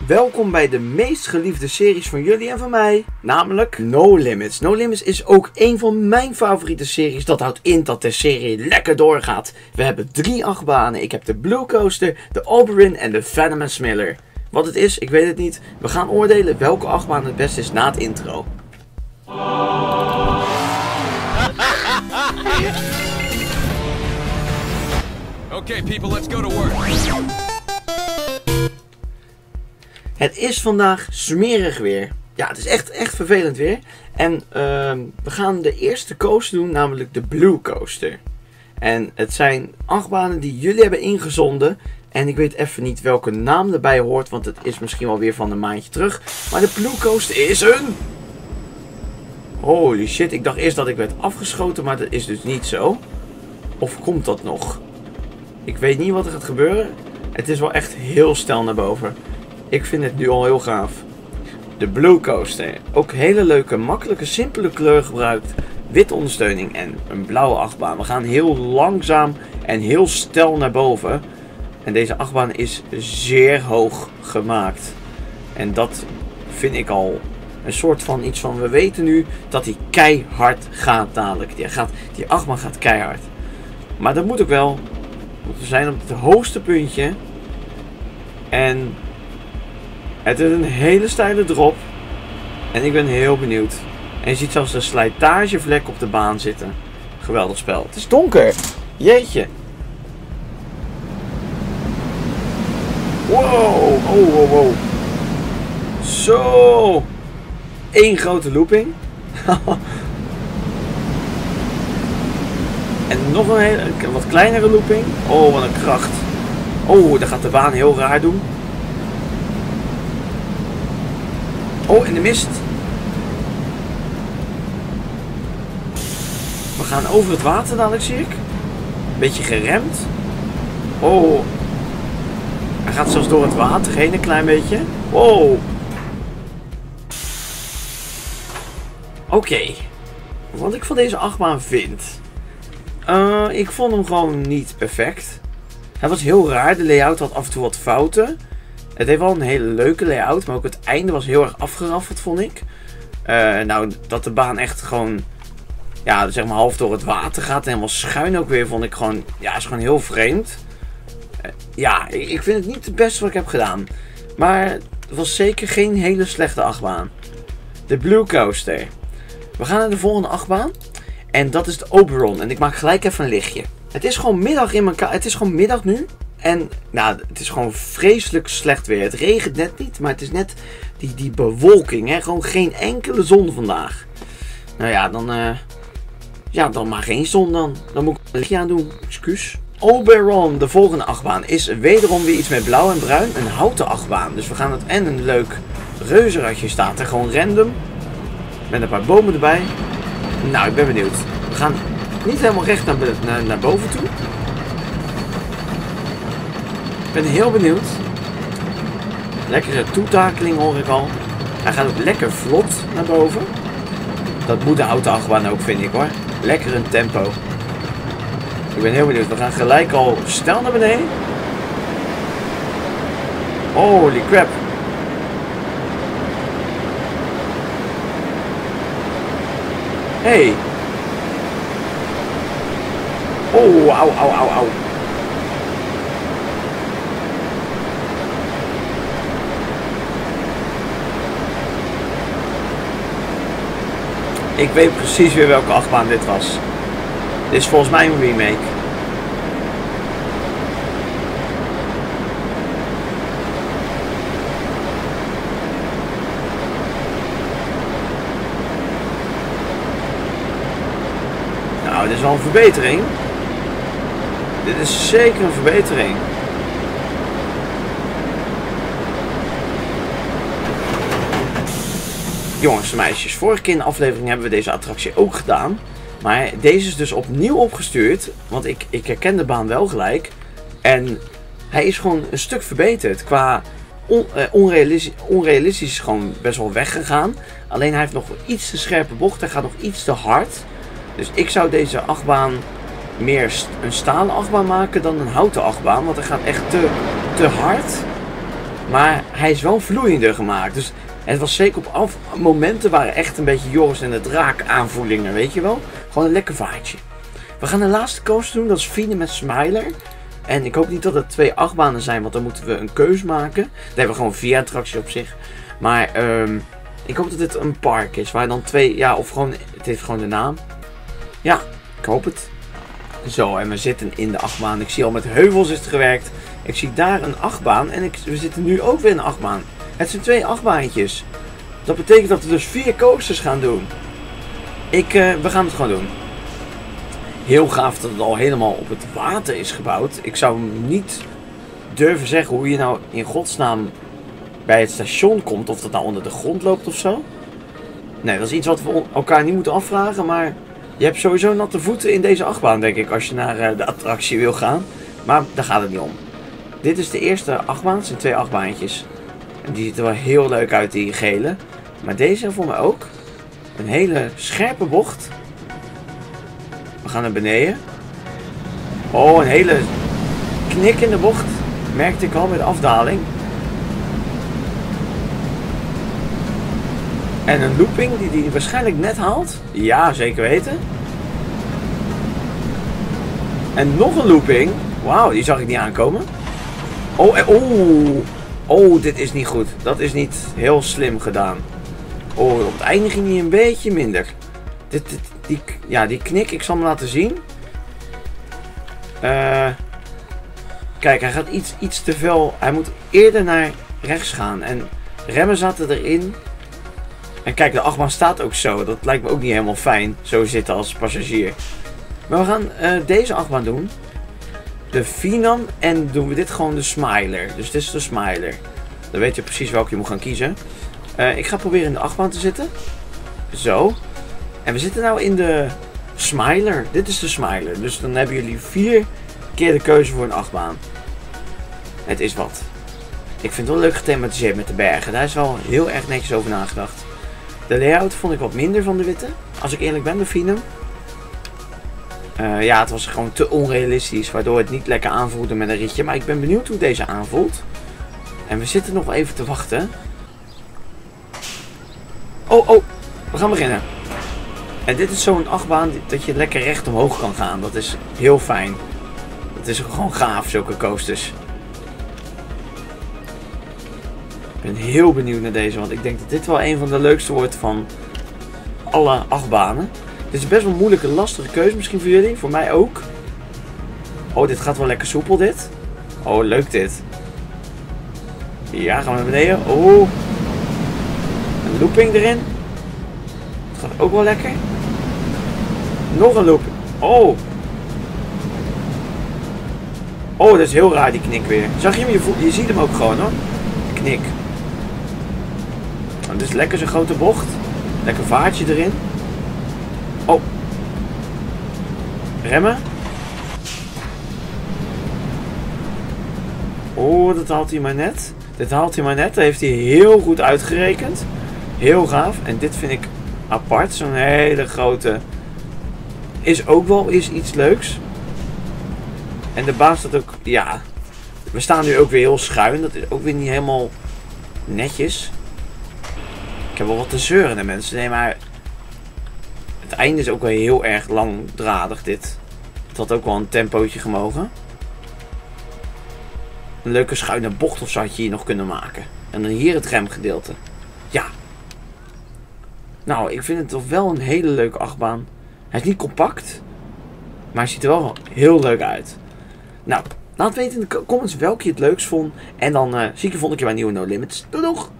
Welkom bij de meest geliefde series van jullie en van mij, namelijk No Limits. No Limits is ook een van mijn favoriete series. Dat houdt in dat de serie lekker doorgaat. We hebben 3 achtbanen. Ik heb de Blue Coaster, de Oberyn en de Venomous Miller. Wat het is, ik weet het niet. We gaan oordelen welke achtbaan het beste is na het intro. Okay, people, let's go to work. Het is vandaag smerig weer. Ja, het is echt vervelend weer. En we gaan de eerste coaster doen, namelijk de Blue Coaster. En het zijn achtbanen die jullie hebben ingezonden. En ik weet even niet welke naam erbij hoort, want het is misschien wel weer van een maandje terug. Maar de Blue Coaster is een... Holy shit, ik dacht eerst dat ik werd afgeschoten, maar dat is dus niet zo. Of komt dat nog? Ik weet niet wat er gaat gebeuren. Het is wel echt heel snel naar boven. Ik vind het nu al heel gaaf. De Blue Coaster. Ook hele leuke, makkelijke, simpele kleur gebruikt. Witte ondersteuning en een blauwe achtbaan. We gaan heel langzaam en heel steil naar boven. En deze achtbaan is zeer hoog gemaakt. En dat vind ik al een soort van iets van... We weten nu dat hij keihard gaat dadelijk. Die achtbaan gaat keihard. Maar dat moet ook wel. Want we zijn op het hoogste puntje. En... Het is een hele steile drop. En ik ben heel benieuwd. En je ziet zelfs een slijtagevlek op de baan zitten. Geweldig spel. Het is donker. Jeetje. Wow. Oh, wow. Zo. Eén grote looping. En nog een wat kleinere looping. Oh, wat een kracht. Oh, daar gaat de baan heel raar doen. Oh, in de mist. We gaan over het water dadelijk, zie ik. Beetje geremd. Oh. Hij gaat zelfs door het water heen een klein beetje. Wow. Oké. Wat ik van deze achtbaan vind. Ik vond hem gewoon niet perfect. Hij was heel raar. De layout had af en toe wat fouten. Het heeft wel een hele leuke layout, maar ook het einde was heel erg afgeraffeld, vond ik. Nou, dat de baan echt gewoon, ja, zeg maar half door het water gaat en helemaal schuin ook weer, vond ik gewoon, ja, is gewoon heel vreemd. Ja, ik vind het niet het beste wat ik heb gedaan. Maar het was zeker geen hele slechte achtbaan. De Blue Coaster. We gaan naar de volgende achtbaan. En dat is de Oberon. En ik maak gelijk even een lichtje. Het is gewoon middag in elkaar. Het is gewoon middag nu. En nou, het is gewoon vreselijk slecht weer. Het regent net niet, maar het is net die bewolking. Hè? Gewoon geen enkele zon vandaag. Nou ja, dan maar geen zon dan. Dan moet ik een lichtje aan doen. Excuus. Oberon, de volgende achtbaan, is wederom weer iets met blauw en bruin. Een houten achtbaan. Dus we gaan het en een leuk reuzenradje staat er. Gewoon random. Met een paar bomen erbij. Nou, ik ben benieuwd. We gaan niet helemaal recht naar boven toe. Ik ben heel benieuwd. Lekkere toetakeling hoor ik al. Hij gaat ook lekker vlot naar boven. Dat moet de houten achtbaan ook, vind ik hoor. Lekker een tempo. Ik ben heel benieuwd. We gaan gelijk al snel naar beneden. Holy crap. Hey. Oh, au. Ik weet precies weer welke achtbaan dit was. Dit is volgens mij een remake. Nou, dit is wel een verbetering. Dit is zeker een verbetering. Jongens en meisjes, vorige keer in de aflevering hebben we deze attractie ook gedaan. Maar deze is dus opnieuw opgestuurd. Want ik herken de baan wel gelijk. En hij is gewoon een stuk verbeterd. Qua onrealistisch gewoon best wel weggegaan. Alleen hij heeft nog iets te scherpe bocht. Hij gaat nog iets te hard. Dus ik zou deze achtbaan meer een stalen achtbaan maken dan een houten achtbaan. Want hij gaat echt te hard. Maar hij is wel vloeiender gemaakt. Dus het was zeker op momenten waren echt een beetje Joris en de Draak aanvoelingen, weet je wel. Gewoon een lekker vaartje. We gaan de laatste coaster doen, dat is Fienen met Smiler. En ik hoop niet dat het 2 achtbanen zijn, want dan moeten we een keus maken. Dan hebben we gewoon 4 attracties op zich. Maar ik hoop dat dit een park is, waar dan 2, ja, of gewoon, het heeft gewoon de naam. Ja, ik hoop het. Zo, en we zitten in de achtbaan. Ik zie al met heuvels is het gewerkt. Ik zie daar een achtbaan en we zitten nu ook weer in een achtbaan. Het zijn 2 achtbaantjes. Dat betekent dat we dus 4 coasters gaan doen. We gaan het gewoon doen. Heel gaaf dat het al helemaal op het water is gebouwd. Ik zou niet durven zeggen hoe je nou in godsnaam bij het station komt. Of dat nou onder de grond loopt of zo. Nee, dat is iets wat we elkaar niet moeten afvragen. Maar je hebt sowieso natte voeten in deze achtbaan, denk ik. Als je naar de attractie wil gaan. Maar daar gaat het niet om. Dit is de eerste achtbaan. Het zijn 2 achtbaantjes. En die ziet er wel heel leuk uit, die gele. Maar deze voor mij ook. Een hele scherpe bocht. We gaan naar beneden. Oh, een hele knik in de bocht. Merkte ik al met de afdaling. En een looping die hij waarschijnlijk net haalt. Ja, zeker weten. En nog een looping. Wauw, die zag ik niet aankomen. Oh, dit is niet goed. Dat is niet heel slim gedaan. Oh, op het einde ging hij een beetje minder. Die knik, ik zal hem laten zien. Kijk, hij gaat iets te veel. Hij moet eerder naar rechts gaan. En remmen zaten erin. En kijk, de achtbaan staat ook zo. Dat lijkt me ook niet helemaal fijn. Zo zitten als passagier. Maar we gaan deze achtbaan doen. De Finan. En doen we dit gewoon de Smiler. Dus dit is de Smiler. Dan weet je precies welke je moet gaan kiezen. Ik ga proberen in de achtbaan te zitten. Zo. En we zitten nou in de Smiler. Dit is de Smiler. Dus dan hebben jullie 4 keer de keuze voor een achtbaan. Het is wat. Ik vind het wel leuk gethematiseerd met de bergen. Daar is wel heel erg netjes over nagedacht. De layout vond ik wat minder van de witte. Als ik eerlijk ben, de Finan. Ja, het was gewoon te onrealistisch. Waardoor het niet lekker aanvoelde met een ritje. Maar ik ben benieuwd hoe deze aanvoelt. En we zitten nog even te wachten. Oh, we gaan beginnen. En dit is zo'n achtbaan dat je lekker recht omhoog kan gaan. Dat is heel fijn. Dat is gewoon gaaf, zulke coasters. Ik ben heel benieuwd naar deze, want ik denk dat dit wel een van de leukste wordt van alle achtbanen. Dit is best wel een moeilijke, lastige keuze misschien voor jullie. Voor mij ook. Oh, dit gaat wel lekker soepel dit. Oh, leuk dit. Ja, gaan we naar beneden. Oh. Een looping erin. Het gaat ook wel lekker. Nog een looping. Oh. Oh, dat is heel raar die knik weer. Zag je hem? Je ziet hem ook gewoon hoor. Knik. Oh, dit is lekker zo'n grote bocht. Lekker vaartje erin. Oh. Remmen. Oh, dat haalt hij maar net. Dit haalt hij maar net. Dat heeft hij heel goed uitgerekend. Heel gaaf. En dit vind ik apart. Zo'n hele grote. Is ook wel iets leuks. En de baas staat ook. Ja. We staan nu ook weer heel schuin. Dat is ook weer niet helemaal netjes. Ik heb wel wat te zeuren naar mensen. Nee, maar. Het einde is ook wel heel erg langdradig dit. Het had ook wel een tempootje gemogen. Een leuke schuine bocht of zo had je hier nog kunnen maken. En dan hier het remgedeelte. Ja. Nou, ik vind het toch wel een hele leuke achtbaan. Hij is niet compact. Maar hij ziet er wel heel leuk uit. Nou, laat weten in de comments welke je het leukst vond. En dan zie ik je volgende keer bij nieuwe No Limits. Doei doeg!